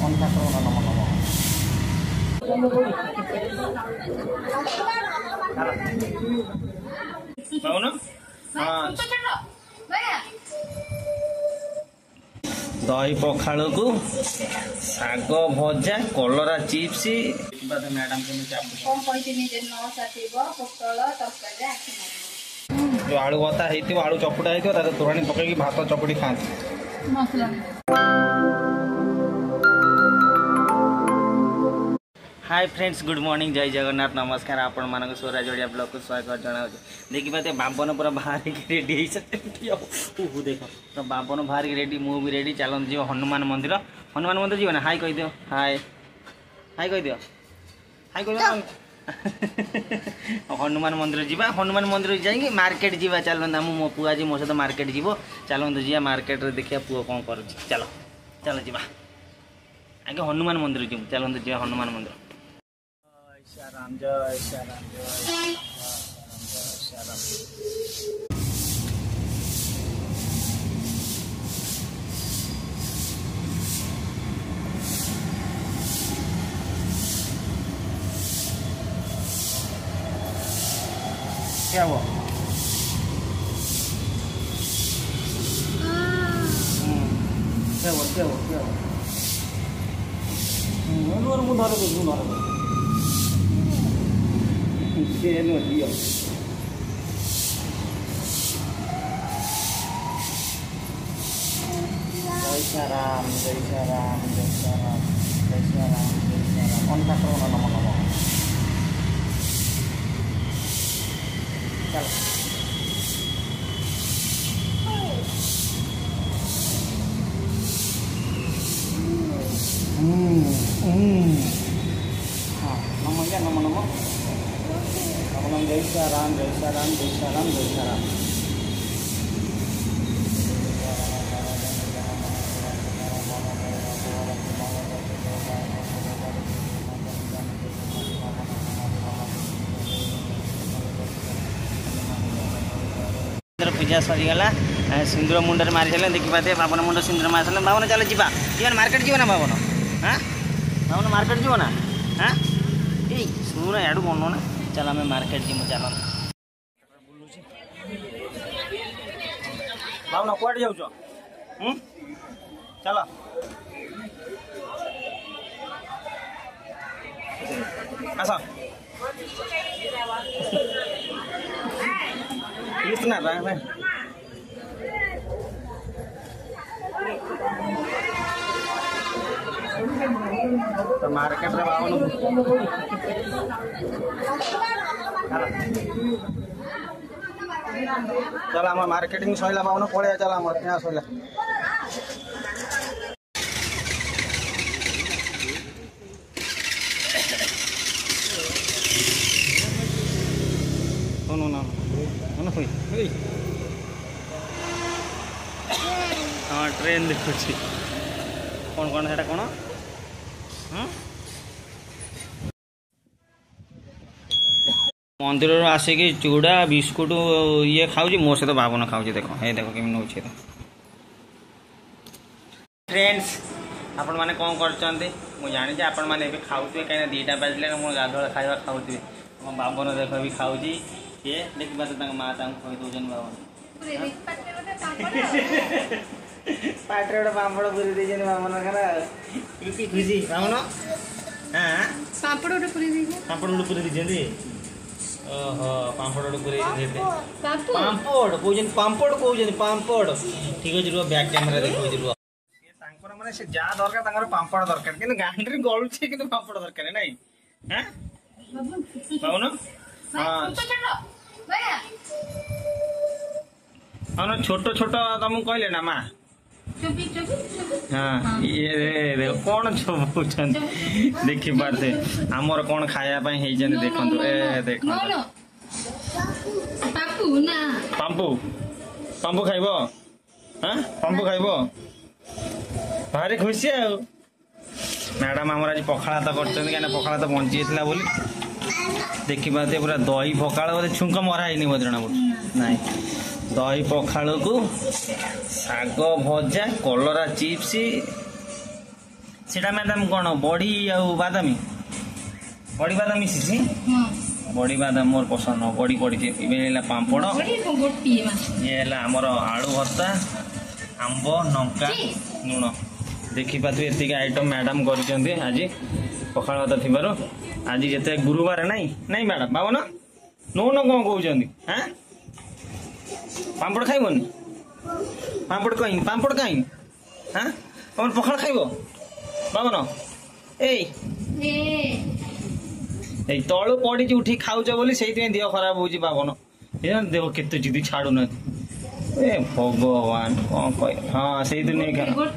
दही पखाड़ को शाग भजा कलरा चिप्स मैडम जो आलू भत्ता हो आलू चकुटा हो तोराणी पकड़ भात चकुटी खाते। हाय फ्रेंड्स, गुड मॉर्निंग, जय जगन्नाथ, नमस्कार। आपण मान स्वराज ओडिया ब्लॉग को स्वागत जनाऊँ। देखी पाते बाबन पूरा बाहर रेडी हो देख तो बाबन बाहर रेडी, मु भी रेडी। चलो जी हनुमान मंदिर जीव ना। हाय कह दियो, हाय हाय कह दियो, हाय कह दियो। हनुमान मंदिर जीवा, हनुमान मंदिर जाएंगे मार्केट जीवा। चलो ना मो पुआ जी मो सहित मार्केट जीव। चलो जी मार्केट रे देखिया पुआ कौन कर। चलो चलो जीवा आगे हनुमान मंदिर जीव। चलो जी हनुमान मंदिर। राम जय श्री राम जय श्री राम। क्या हुआ? क्या हुआ? क्या हुआ? क्या हुआ? दियो जय श्री राम जय श्री राम जय श्री राम जय श्री राम जय श्री राम। कौन ठाकुर नम नम। चलो हाँ नम क्या नम नम नम जय श्री राम जय श्री राम जय श्री राम जय श्री राम। पूजा सरीगला सिंदूर मुंडे मारी सारे देखी पाते बाबन मुंड सिंदूर मारी सारे। बाबन चलो जीवा जीवन मार्केट जीव ना बाबन। हाँ बाबन मार्केट जीव ना। हाँ ये सुन याडू बनो ना। चलो आम मार्केट जीव। चलो बाबन कौटे जाऊच? चलो आस ना तो मार्केट रे बाबन चल आम मार्केटिंग सैला बाबन पड़े। चल आम क्या सैला हाँ ट्रेन देखुँ कौन कौन है कौन मंदिर आसिक चूड़ा बिस्कुट ये खाऊँ मो सहित बाबन खाऊँ। देख ये देख केमी नौ फ्रेंड्स आपण मैंने कौन कर जानी आपण मैंने खाऊे कहीं 2टा बाजिले मो गाधुआ खावा खाऊे। मो बाबन देख भी खाऊँ ये देख पाते माँ खुई दौन बाबन पाटे गोटे पापड़ पूरी देन बाबन खुशी खुशी बाबन। हाँ पापड़ गोटे पूरी देते। ओहो पापड़ गोटे पूरी पापड़ कौन पापड़ कौन पापड़। ठीक अच्छे रुह बैक कैमेरा देखो रुह मैंने से जहाँ दरकार पापड़ दरकार कि गांधी गलुचे कि पापड़ दरकार ना। हाँ बाबन हाँ हाँ छोट छोट तुमको कहले ना माँ। हाँ ये देख कौन चुन देखी पारे आमर कौन खायापी देखो ए देख पाम्पू पाम्पू खाइब। हाँ पाम्पू खाइब भारी खुशी आ मैडम आमर आज पखाड़ा तो कर पखाड़ा तो बंची बोली देखी पाते पूरा दही पखाड़ बोले छुंक मरा है बोध जना ना। दही पखाड़ को शाग भजा कलरा चिप्स सेटा मैडम कौन बड़ी आउ बादामी बड़ी बादाम मिसी बड़ी बादाम मोर पसंद बड़ी पड़ी पापड़ ये आमर आलू भर्ता आंब लंका लुण देखिपारे ये आइटम मैडम कर आज पखाड़ भात थी आज जिते गुरुवार नाई नाई मैडम बाबन नौन कौन कौन हाँ पापड़ खाइबनी पापड़ कहीं पापड़ कहीं हाँ तुम पखाड़ खाइब बाबन ए तलू पड़ी उठी खाऊच बोली से देह खराब हो बाबन देह केते जिदी छाड़ू ना ए भगवान कौन कह हाँ से नहीं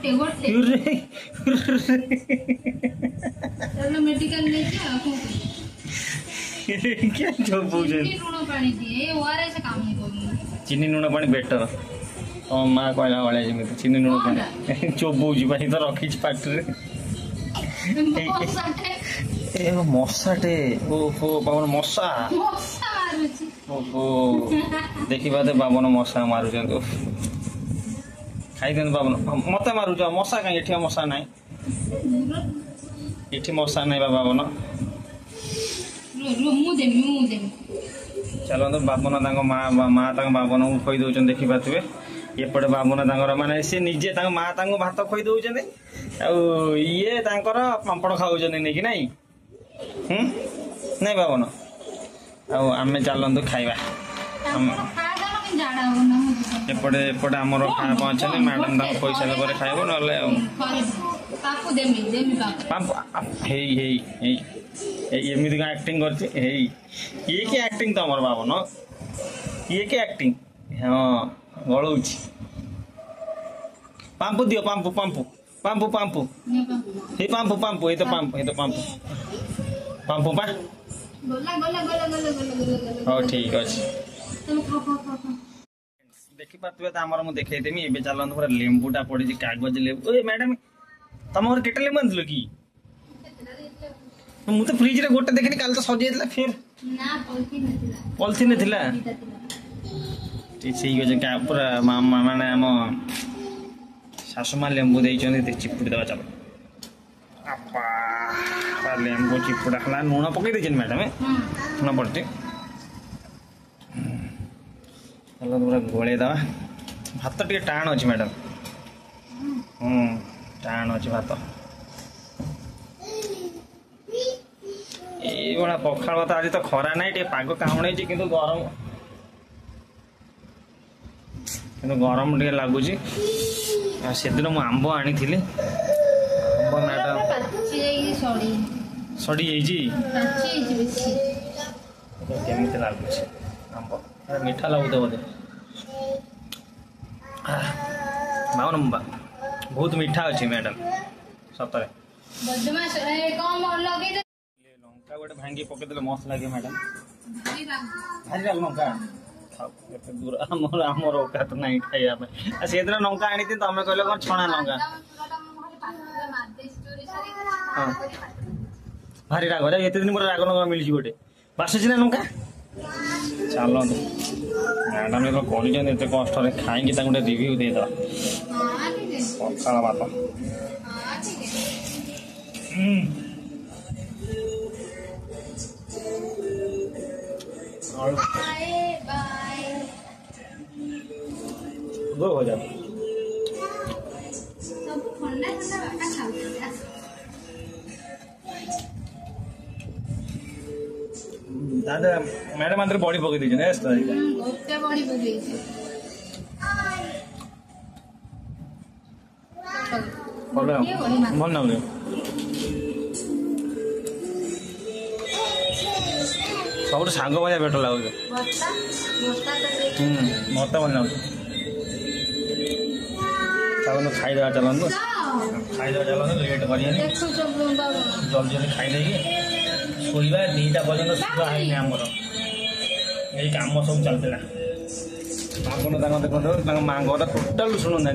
चीनी लुण पानी बेटर माँ कहला भाई जमी चीनी लुण पानी चोबौच तो रखी पाटे मशाटे ओहो बाबन मशा ओहो देखा बाबन मशा मारुच खाई दिखाते बाबन मत मारुच मशा कहीं ये मशा ना ये मशा ना बाबन चलो बाबन माँ बाबन को खुई दौरान देखिपे एपटे बाबन माने सी निजे माँ भात खुई दौरान ये पापड़ खाऊ नहीं कि नाई नहीं बाबन आम चलतु खाइबा एपटे एपटे आमर खाना पहुँचे मैडम पैसा पर खाइब ना एमती एक्टिंग कर ये कि एक्टिंग तुम बाबन ये कि एक्टिंग हाँ गलौच पाम्पू दियो पाम्पू पाम्पू पाम्पू पाम्पू ये पाम्पू पाम्पू ये तो पाम्पू ये तो पाम्पू पाम्पू पा हाँ ठीक अच्छे देखिपे तो आमर मुझे देखदेमी ए चलते पूरा लेंबूटा पड़ी कागज लेबू ए मैडम तुम केटे लेबू आन कि मुझे फ्रिज रे गोटे देखनी काल तो सजी फिर पॉलिथिन थिला ठीक अच्छे पूरा माने आम शाशुमा लेंबू देते चिपुड़ी देवा चलो लेंबू चिपुड़ा खला लुण पकई दे मैडम लुण पड़े चलो पूरा गोले दवा भात टे टाण अच्छे मैडम टाण अच्छे भात ये पखाड़ भात आज तो खरा ना पाग काउणे कि गरम गरम टे लगुच से दिन मुझे आंब आनी आंब मैडम सड़ी केमी लगुच आंब मीठा लगुत बोधे बावन बहुत मीठा अच्छे मैडम सतरे लंका गोटे भांगी पकईदे मस्त लगे मैडम भारी लाग लंका दूर आमर औकात ना खाइबा से दिन लंका आनी तुम कहल कौन छणा लंका हाँ भारी राग ये दिन मोर राग लंका मिली गोटे बासुची ना लंका चलते मैडम जो कर कष्ट खाई गोटे रिव्यू देद पखाड़ भात दो हो जाओ दादा मैडम अंदर बॉडी पकई दीजिए ना गोटे बॉडी पकई भल ना सब सांग भाया बेटर लगे मत भल लगे चलो खाईदे चलते खाईदे चलते लेट कर जल्दी जल्दी खाईदे शोवा 2टा पर्यटन सुधा है आमर ये कम सब चलता बाबन देखो माँ कथा टोटाल शुणु ना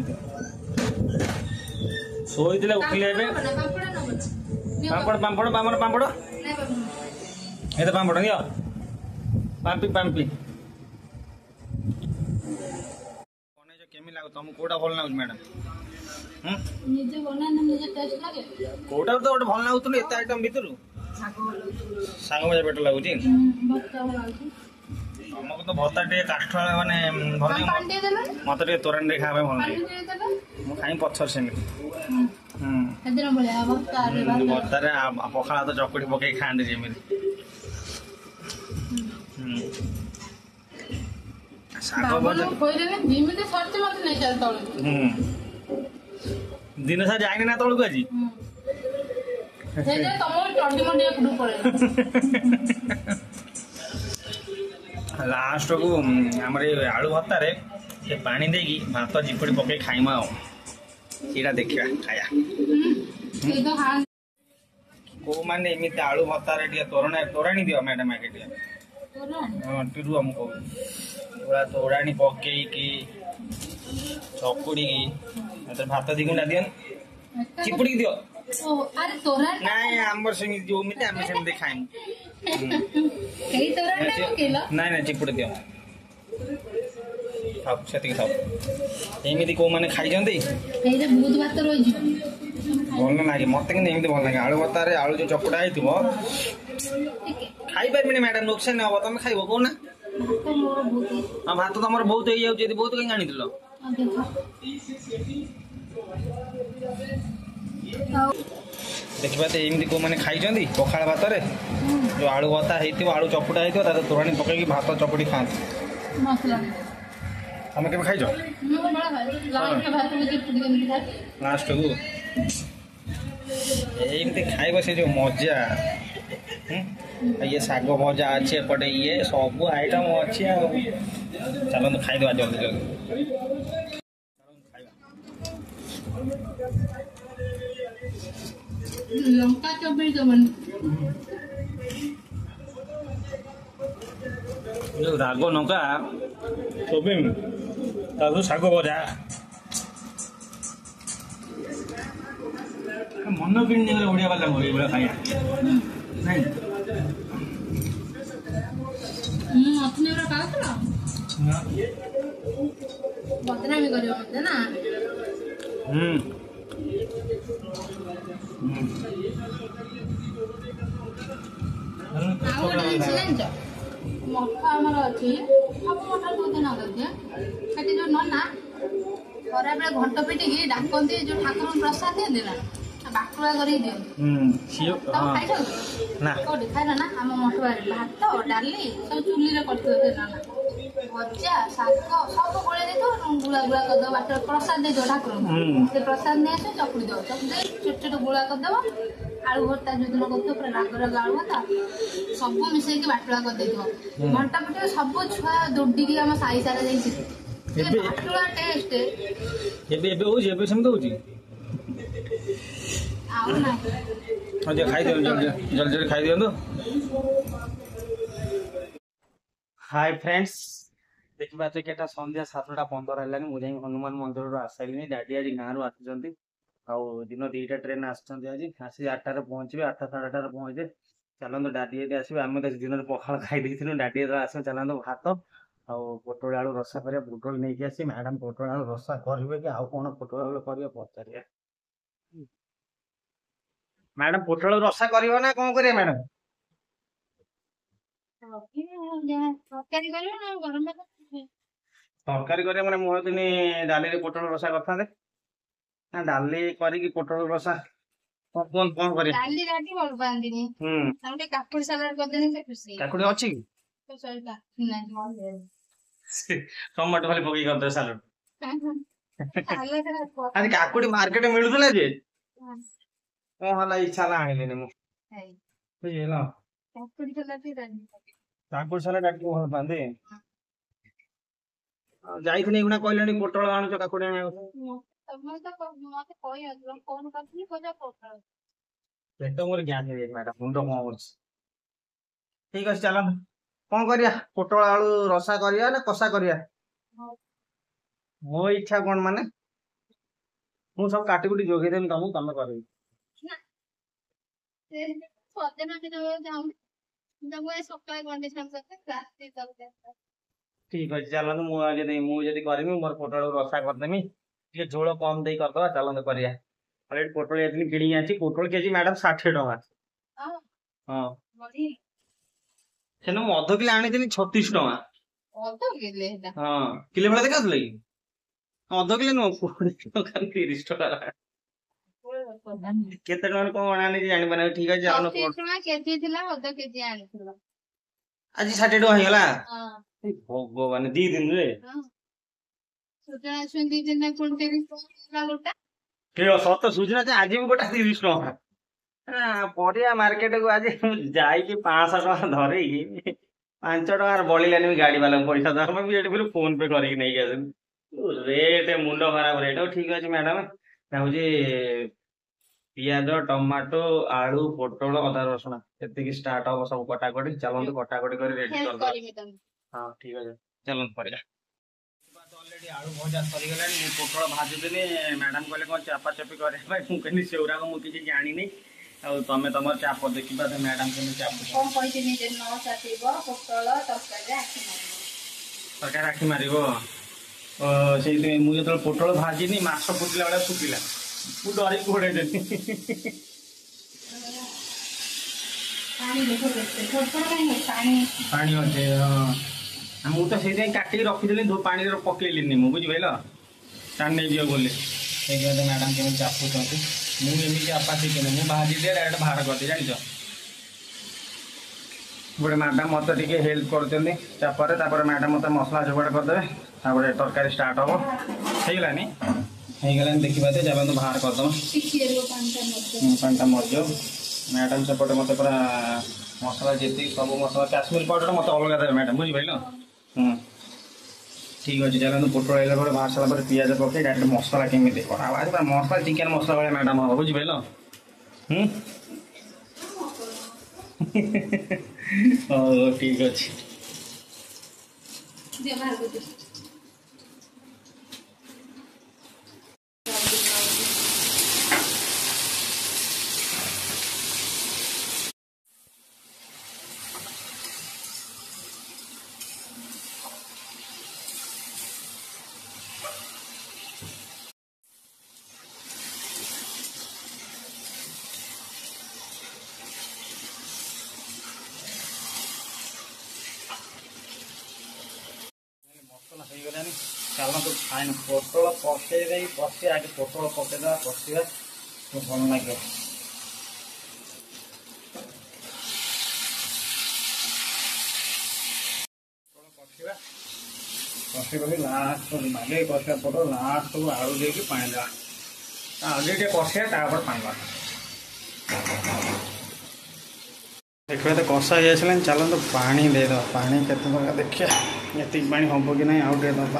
शोई उठिले पापड़ पापड़ पापड़ पापड़ ये तो पापड़ दियो पाम्पी पाम्पी केमी लगे तुमको कौटा भल लगुच मैडम ନିଜେ ବନାନା ନିଜେ ଟେଷ୍ଟ ଲାଗେ କୋଉଟା ତ ଗୋଟେ ଭଲ ଲାଗୁଥିଲା ଏତେ ଆଇଟମ ଭିତରୁ ଶାଗ ଭଜା ବେଟର ଲାଗୁଛି ତମକୁ ତ ଭର୍ତ୍ତା ଟିକେ କାଠ ମାନେ ଭଲ ମତେ ଟିକେ ତୋରାଣି ଟିକେ ଖାଇବା ପାଇଁ ଭଲ ଲାଗେ ମୁଁ ଖାଇ ପଛରେ ସେମିତି ଭର୍ତ୍ତାରେ ପଖାଳ ତ ଚକୁଟି ପକେଇ ଖାଆନ୍ତି ଯେମିତି ଶାଗ ଭଜା ଦିନ ସାରା ଯାଇନି ନା ତଳକୁ ଆଜି ଲାଷ୍ଟକୁ ଆମର ଏ ଆଳୁ ଭର୍ତ୍ତାରେ ସେ ପାଣି ଦେଇକି ଭାତ ଚିପୁଡ଼ି ପକେଇ ଖାଇମା ଆଉ ସେଇଟା ଦେଖିବା ଖାଇବା କୋଉମାନେ ଏମିତି ଆଳୁ ଭର୍ତ୍ତାରେ ଟିକେ ତୋରାଣି ଦିଅ ମ୍ୟାଡାମ ଆଗେ ଟିକେ ହଁ ଟିରୁ ଆମକୁ ପୁରା ତୋରାଣି ପକେଇକି ଚକୁଡ଼ିକି ଭାତ ଦି ଗୁଣ୍ଡା ଦିଅ ଚିପୁଡ଼ିକି ଦିଅ ନାଇଁ ଆମର ସେମିତି ଯୋଉମିତି ଆମେ ସେମିତି ଖାଇମୁ ନାଇଁ ନାଇଁ ଚିପୁଡ଼ି ଦିଅ ଖାଉ ସେତିକି ଖାଉ ଏମିତି କୋଉମାନେ ଖାଇଛନ୍ତି ଭଲ ଲାଗେ ମତେ କିନ୍ତୁ ଏମିତି ଭଲ ଲାଗେ ଆଳୁ ଭର୍ତ୍ତାରେ ଆଳୁ ଯୋଉ ଚକୁଡ଼ା ହେଇଥିବ ଖାଇପାରିବିନି ମ୍ୟାଡାମ ନୋକସାନ ହବ ତମେ ଖାଇବ କହୁନା ହଁ ଭାତ ତମର ବହୁତ ହେଇଯାଉଛି ଯଦି ବହୁତ କାହିଁକି ଆଣିଥିଲ ଦେଖିବା ତ ଏମିତି କୋଉମାନେ ଖାଇଛନ୍ତି ପଖାଳ ଭାତରେ ଯୋଉ ଆଳୁ ଭର୍ତ୍ତା ହେଇଥିବ ଆଳୁ ଚକୁଡ଼ା ହେଇଥିବ ତା ତୋରାଣି ପକେଇକି ଭାତ ଚକୁଡ଼ି ଖାଆନ୍ତି ତମେ କେବେ ଖାଇଛ ଲାଷ୍ଟକୁ ଏମିତି ଖାଇବ ସେ ଯୋଉ ମଜା ଇଏ ଶାଗ ଭଜା ଅଛି ଏପଟେ ଇଏ ସବୁ ଆଇଟମ ଅଛି ଆଉ ଚାଲନ୍ତୁ ଖାଇଦେବା ଜଲ୍ଦି ଜଲ୍ଦି ଲଙ୍କା ଚବେଇ ଦବନି ଯୋଉ ରାଗ ଲଙ୍କା ଚବେଇମି ତାକୁ ଶାଗ ଭଜା ମନ କିଣି ଓଡ଼ିଆ ବାଲା ମୋର ଏଇଭଳିଆ ଖାଇବା ନାଇଁ ଅଥନିର ଖାଉଥିଲ ବଦନାମୀ କରିବ ମତେ ନା ଆଉ ଗୋଟେ ଜିନିଷ ଜାଣିଛ ମଠ ଆମର ଅଛି ସବୁ ମଠରେ ବହୁତ ନଗଦ ସେଠି ଯୋଉ ନନା ଖରାବେଳେ ଘଣ୍ଟ ପିଟିକି ଡାକନ୍ତି ଯୋଉ ଠାକୁରଙ୍କୁ ପ୍ରସାଦ ଦିଅନ୍ତି ନା ବାଟୁଳା କରିକି ଦିଅନ୍ତି ତମେ ଖାଇଛ କୋଉଠି ଖାଇଲ ନା ଆମ ମଠ ବାড়ି ଭାତ ଡାଲି ସବୁ ଚୁଲିରେ କରିଥିବ ସେ ନନା ଭଜା ଶାଗ ସବୁ ଗୋଳେଇ ଦେଇଥିବ ଗୁଳା ଗୁଳା କରିଦବ ବାଟରେ ପ୍ରସାଦ ଦେଇଦବ ଠାକୁରଙ୍କୁ ସେ ପ୍ରସାଦ ନେଇ ଆସିବ ଚକୁଡ଼ି ଦବ ଚକୁଡ଼ି ଦେଇ ଛୋଟ ଛୋଟ ଗୁଳା କରିଦବ ଆଳୁ ଭର୍ତ୍ତା ଯୋଉଦିନ କରୁଥିବ ପୁରା ରାଗ ରାଗ ଆଳୁ ଭର୍ତ୍ତା ସବୁ ମିଶେଇକି ବାଟୁଳା କରିଦେଇଥିବ ଘଣ୍ଟା ପିଟିବ ସବୁ ଛୁଆ ଦୌଡ଼ିକି ଆମ ସାହି ସାରା ଯାଇକି ବାଟୁଳା ଟେଷ୍ଟ ଏବେ ଏବେ ହଉଛି ଏବେ ସେମିତି ହଉଛି ଆଉ ନାହିଁ ଖାଇଦିଅନ୍ତୁ ଜଲ୍ଦି ଜଲ୍ଦି ଖାଇଦିଅନ୍ତୁ ହାଇ ଫ୍ରେଣ୍ଡସ୍ ଦେଖିବା ତ କେଟା ସନ୍ଧ୍ୟା 7:15 ହେଲାଣି ମୁଁ ଯାଇ ହନୁମାନ ମନ୍ଦିରରୁ ଆସିଲିଣି ଡାଡି ଆଜି ଗାଁରୁ ଆସିଛନ୍ତି ଆଉ ଦିନ 2ଟା ଟ୍ରେନ ଆସିଛନ୍ତି ଆଜି ଆସି 8ଟାରେ ପହଞ୍ଚିବେ 8ଟା 8:30ରେ ପହଞ୍ଚିବେ ଚାଲନ୍ତୁ ଡାଡି ଯଦି ଆସିବେ ଆମେ ତ ଦିନରେ ପଖାଳ ଖାଇ ଦେଇଥିଲୁ ଡାଡି ଯେତେବେଳେ ଆସିବେ ଚାଲନ୍ତୁ ଭାତ ଆଉ ପୋଟଳ ଆଳୁ ରସା କରିବା ପୋଟଳ ନେଇକି ଆସି ମ୍ୟାଡାମ ପୋଟଳ ଆଳୁ ରସା କରିବେ କି ଆଉ କଣ ପୋଟଳ ଆଳୁ କରିବେ ପଚାରିବା ମ୍ୟାଡାମ ପୋଟଳ ରସା କରିବ ନା କଣ କରିବା ମ୍ୟାଡାମ ତରକାରୀ କରିବା ମାନେ ମୁଁ ଭାବୁଥିଲି ଡାଲିରେ ପୋଟଳ ରସା କରିଥାନ୍ତେ ନା ଡାଲି କରିକି ପୋଟଳ ରସା କଣ କରିବା ଡାଲି ରାଟି ଭଲ ପାଆନ୍ତିନି ତାଙ୍କୁ ଟିକେ କାକୁଡି ସାଲାଡ କରିଦେଲେ ସେ ଖୁସି କାକୁଡି ଅଛି କି ଟମାଟୋ ଖାଲି ପକେଇକି କରିଦେବେ ସାଲାଡ ଆରେ କାକୁଡି ମାର୍କେଟରେ ମିଳୁଥିଲା ଯେ କଣ ହେଲା ଇଚ୍ଛା ହେଲା ଆଣିଲିନି ମୁଁ ବୁଝିଲ କାକୁଡି ସାଲାଡ ଟିକେ ଭଲ ପାଆନ୍ତି ଯାଇଥିଲି ଏଗୁଣା କହିଲେଣି ପୋଟଳ ଆଣୁଛ କାକୁଡି ଆଣିବାକୁ ପେଟ ମୋର ଗ୍ୟାସ ହେଇଯାଇଛି ମ୍ୟାଡାମ ମୁଣ୍ଡ କଣ କରୁଛି ଠିକ ଅଛି ଚାଲ କଣ କରିବା ପୋଟଳ ଆଳୁ ରସା କରିବା ନା କଷା କରିବା ମୋ ଇଚ୍ଛା କଣ ମାନେ ମୁଁ ସବୁ କାଟି କୁଟି ଯୋଗେଇଦେବି ତମକୁ ତମେ କରିବି ଠିକ ଅଛି ଚାଲନ୍ତୁ ମୁଁ ଯଦି କରିବି ମୋର ପୋଟଳ ରସା କରିଦେମି ଟିକେ ଝୋଳ କମ ଦେଇ କରିଦବା ଚାଲନ୍ତୁ କରିବା। ଅଲରେଡି ପୋଟଳ ଯାଇଥିଲି କିଣିକି ଆଣିଛି। ପୋଟଳ କେଜି ମ୍ୟାଡାମ 60 ଟଙ୍କା। ହଁ ସେଦିନ ମୁଁ ଅଧ କିଲୋ ଆଣିଥିଲି 36 ଟଙ୍କା। ହଁ କିଲୋ ଭଳିଆ ଦେଖାଉଥିଲା କି? ଅଧ କିଲୋ ନୁହଁ 20 ଟଙ୍କା 30 ଟଙ୍କା। କେତେ ଟଙ୍କା କଣ ଆଣିଛି ଜାଣିପାରେ। ଠିକ ଅଛି କେଜି ଥିଲା ଅଧ କେଜି ଆଣିଥିଲ। ଆଜି 60 ଟଙ୍କା ହେଇଗଲା। ଭଗବାନ 2 ଦିନରେ ସୁଜନା ଛୁଇଁ 2 ଦିନରେ ପୁଣି 30 ଟଙ୍କା ଗୋଟା। ସତ ସୁଜନା ଆଜି ବି ଗୋଟା 30 ଟଙ୍କା। ପରିବା ମାର୍କେଟ କୁ ଆଜି ଯାଇକି 500 ଟଙ୍କା ଧରେଇକି 5 ଟଙ୍କାର ବଳିଲାନି ଗାଡି ବାଲାଙ୍କୁ ପଇସା ଦବା ବି ଏଠି ଫୋନ ପେ କରିକି ନେଇକି ଆସନ୍ତି। ରେଟ୍ ମୁଣ୍ଡ ଖରାପ ରେଟ୍। ଠିକ ଅଛି ମ୍ୟାଡାମ ହଉଛି ପିଆଜ ଟମାଟୋ ଆଳୁ ପୋଟଳ ଅଦା ରସୁଣ ଏତିକି ଷ୍ଟାର୍ଟ ହବ ସବୁ କଟାକଟି। ଚାଲନ୍ତୁ କଟାକଟି କରି ରେଡି କରିଦବା। ହଁ ଠିକ ଅଛି ଚାଲନ୍ତୁ କରିବା। ଅଲରେଡି ଆଳୁ ଭଜା ସରିଗଲାଣି। ମୁଁ ପୋଟଳ ଭାଜୁଥିଲି ମ୍ୟାଡାମ କହିଲେ କଣ ଚାପା ଚାପି କରିବା ପାଇଁ। ମୁଁ କହିଲି ସେଗୁରାକ ମୁଁ କିଛି ଜାଣିନି ଆଉ ତମେ ତମର ଚାପ ଦେଖିବା ମ୍ୟାଡାମ କେମିତି ଚାପ କଣ କହିଥିଲି ଯେ ନ ଚାପିବ ପୋଟଳ ତରକାରୀ ଆଖି ମାରିବ। ସେଇଥିପାଇଁ ମୁଁ ଯେତେବେଳେ ପୋଟଳ ଭାଜିନି ମାଛ ଫୁଟିଲା ବେଳେ ଫୁଟିଲା ମୁଁ ଡରିକି ଘୋଡେଇ ଦେଲି। ପାଣି ଅଛି ମୁଁ ତ ସେଇଥିପାଇଁ କାଟିକି ରଖିଦେଲି ପାଣିରେ ପକେଇଲିନି ମୁଁ ବୁଝିପାରିଲ ଟାଣି ନେଇଯିବ ବୋଲି। ସେଇଥିପାଇଁ ମ୍ୟାଡାମ କେମିତି ଚାପୁଛନ୍ତି। ମୁଁ ଏମିତି ଚାପା ଶିଖିନି। ମୁଁ ଭାଜି ଦିଏ ଡାଇରେକ୍ଟ ବାହାର କରିଦିଏ ଜାଣିଛ। ଗୋଟେ ମ୍ୟାଡାମ ମତେ ଟିକେ ହେଲ୍ପ କରୁଛନ୍ତି ଚାପରେ। ତାପରେ ମ୍ୟାଡାମ ମତେ ମସଲା ଯୋଗାଡ଼ କରିଦେବେ। ତାପରେ ତରକାରୀ ଷ୍ଟାର୍ଟ ହବ। ହେଇଗଲାନି ଦେଖିପାରେ ଚାଲନ୍ତୁ ବାହାର କରିଦବା। ପାଣିଟା ମରିଯାଉ। ମ୍ୟାଡାମ ସେପଟେ ମତେ ପୁରା ମସଲା ଯେତିକି ସବୁ ମସଲା କାଶ୍ମୀର ପାଉଡର ମତେ ଅଲଗା ଦେବେ ମ୍ୟାଡାମ ବୁଝିପାରିଲ। ଠିକ ଅଛି ଚାଲନ୍ତୁ ପୋଟଳ ହେଇଲା ପରେ ବାହାର ସାରିଲା ପରେ ପିଆଜ ପକେଇ ଡାଇରେକ୍ଟ ମସଲା କେମିତି କରାହବ। ମସଲା ଚିକେନ ମସଲା ଭଳିଆ ମ୍ୟାଡାମ ହବ ବୁଝିପାରିଲ। ହଉ ଠିକ ଅଛି। ମସଲା ହେଇଗଲାଣି ଚାଲନ୍ତୁ ଫାଇନ ପୋଟଳ ପକେଇ ଦେଇ କଷିବା। ଆগে ପୋଟଳ ପକେଇଦେବା କଷିବା ଭଲ ଲାଗିବ। କଷି ଲାଷ୍ଟ ମାଗେ କଷିବା ପୋଟଳ ଲାଷ୍ଟକୁ ଆଳୁ ଦେଇକି ପାଣି ଦେବା। ଆଳୁ ଟିକେ କଷିବା ତାପରେ ପାଣି ଦେବା। ଦେଖିବା ତ କଷା ହେଇ ଆସିଲାଣି ଚାଲନ୍ତୁ ପାଣି ଦେଇଦେବା। ପାଣି କେତେ ଟଙ୍କା ଦେଖିବା ଏତିକି ପାଣି ହବ କି ନାହିଁ ଆଉ ଟିକେ ଦେବା।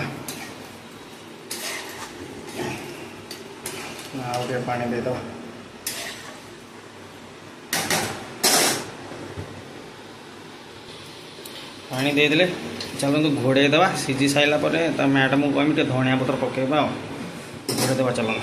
ଆଉ ଟିକେ ପାଣି ଦେଇଦେବା। ପାଣି ଦେଇଦେଲେ ଚାଲନ୍ତୁ ଘୋଡ଼େଇ ଦେବା। ସିଝି ସାରିଲା ପରେ ତା ମ୍ୟାଡ଼ାମକୁ କହିବି ଟିକେ ଧଣିଆ ପତ୍ର ପକେଇବା ଆଉ ଘୋଡ଼େଇ ଦେବା ଚାଲନ୍ତୁ।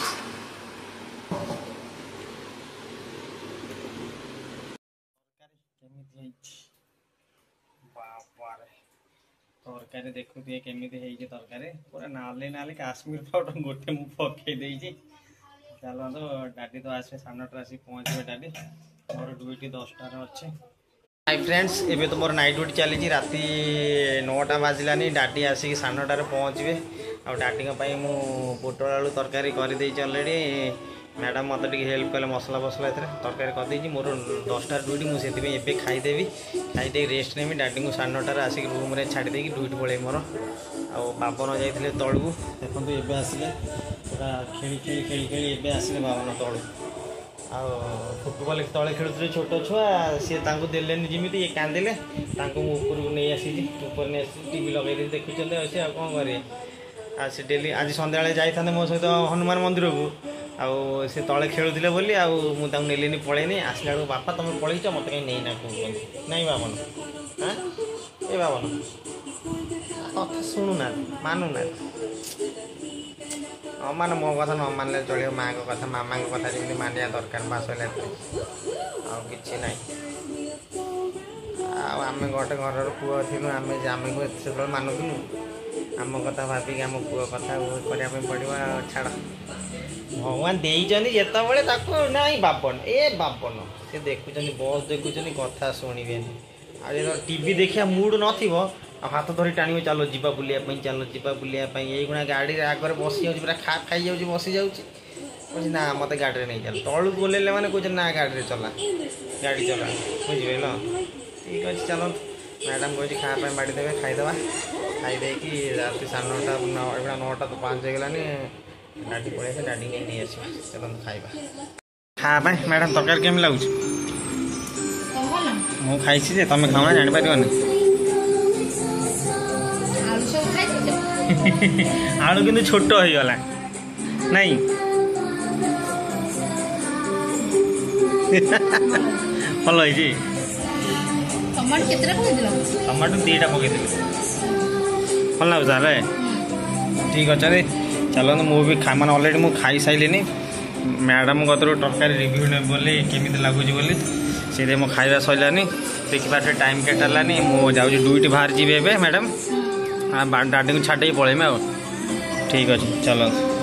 କେମିତି ହେଇଛି ବାବାରେ ତରକାରୀ ଦେଖୁଥିବେ କେମିତି ହେଇଛି। ତରକାରୀ ପୁରା ନାଲି ନାଲି କାଶ୍ମୀର ପାଉଡର ଗୋଟେ ମୁଁ ପକେଇ ଦେଇଛି। ଚାଲନ୍ତୁ ଡାଡି ତ ଆସିବେ 9:30 ଆସିକି ପହଞ୍ଚିବେ ଡାଡି। ମୋର ଡ୍ୟୁଟି 10ଟାରେ ଅଛି। ହାଇ ଫ୍ରେଣ୍ଡସ୍ ଏବେ ତ ମୋର ନାଇଟ୍ ଡ୍ୟୁଟି ଚାଲିଛି। ରାତି 9ଟା ବାଜିଲାନି। ଡାଡି ଆସିକି 9:30ରେ ପହଞ୍ଚିବେ। ଆଉ ଡାଡିଙ୍କ ପାଇଁ ମୁଁ ପୋଟଳ ଆଳୁ ତରକାରୀ କରିଦେଇଛି ଅଲରେଡ଼ି। ମ୍ୟାଡ଼ାମ୍ ମୋତେ ଟିକେ ହେଲ୍ପ କଲେ ମସଲା ଏଥିରେ ତରକାରୀ କରିଦେଇଛି। ମୋର 10ଟାରେ ଡ୍ୟୁଟି ମୁଁ ସେଥିପାଇଁ ଏବେ ଖାଇଦେବି। ଖାଇଦେଇ ରେଷ୍ଟ ନେବି। ଡାଡିଙ୍କୁ 9:30ରେ ଆସିକି ରୁମ୍ରେ ଛାଡ଼ି ଦେଇକି ଡ୍ୟୁଟି ପଳେଇବି ମୋର। ଆଉ ବାବନ ଯାଇଥିଲେ ତଳକୁ ଦେଖନ୍ତୁ ଏବେ ଆସିଲେ। ପୁରା ଖେଳି ଏବେ ଆସିଲେ ବାବନ ତଳକୁ। ଆଉ ଫୁଟବଲ ତଳେ ଖେଳୁଥିଲେ ଛୋଟ ଛୁଆ ସିଏ ତାଙ୍କୁ ଦେଲେନି ଯେମିତି ଇଏ କାନ୍ଦିଲେ। ତାଙ୍କୁ ମୁଁ ଉପରକୁ ନେଇ ଆସିଛି। ଉପରେ ନେଇ ଆସିଛି ଟିଭି ଲଗେଇ ଦେଇକି ଦେଖୁଛନ୍ତି ଅଛି ଆଉ କ'ଣ କରିବେ। ଆଉ ସେ ଡେଲି ଆଜି ସନ୍ଧ୍ୟାବେଳେ ଯାଇଥାନ୍ତେ ମୋ ସହିତ ହନୁମାନ ମନ୍ଦିରକୁ। ଆଉ ସେ ତଳେ ଖେଳୁଥିଲେ ବୋଲି ଆଉ ମୁଁ ତାଙ୍କୁ ନେଲିନି ପଳେଇନି। ଆସିଲା ବେଳକୁ ବାପା ତୁମେ ପଳେଇଛ ମୋତେ କାହିଁ ନେଇନା କହୁଛନ୍ତି। ନାଇଁ ବାବନ ଏ ବାବନ କଥା ଶୁଣୁନାହାନ୍ତି ମାନୁନାହାନ୍ତି। ମାନେ ମୋ କଥା ନ ମାନିଲେ ଚଳିବ। ମାଆଙ୍କ କଥା ମାମାଙ୍କ କଥା ଯେମିତି ମାନିବା ଦରକାର ବାସ ହେଲା ଆଉ କିଛି ନାହିଁ। ଆଉ ଆମେ ଗୋଟେ ଘରର ପୁଅ ଥିଲୁ ଆମେ ସେତେବେଳେ ମାନୁଥିଲୁ। आम कथा भाविक आम पुओ कथा करने पड़ा छाड़ भगवान देचनी जिते नाई बाबन ए बाबन से देखुं बस देखुं कथा शुणे आज टीवी देखिया मूड न हाथ धरी टाणी चलो जीवा बुलायापी चलो जीवा बुलायापी ये गाड़ी आगे बसी जाऊँ पूरा खाई जाऊँ बसी जाऊँ ना मत गाड़ी नहीं चल तलू बोलेले मैंने कहे ना गाड़ी चला गाड़ी चला बुझे ठीक अच्छे चलो मैडम कहे खापा बाड़ीदेवे खाईदे खाईदे कि राति 9:30 तो 5 होगलानी डाडी पड़े डाडी नहीं आस चलो खाइबा खापा मैडम तरकारी केमी लगुच मु खाई तुम खाऊ जापर आलू किंतु छोट हो गला नहीं भल टमाटो 2टा पकई भल लगुच ठीक अच्छे चलो मुझे मैंने अलरेडी मुझे खाई सारे मैडम कतर तरकारी रिव्यू ने बोली केमी लगुच बोली से मो खाଇବା सैलानी देखा टाइम केटालानी मु जाऊँ ड्यूटी बाहर जी मैडम डाडी को छाड़ी पलैमे ठीक अच्छे चलो।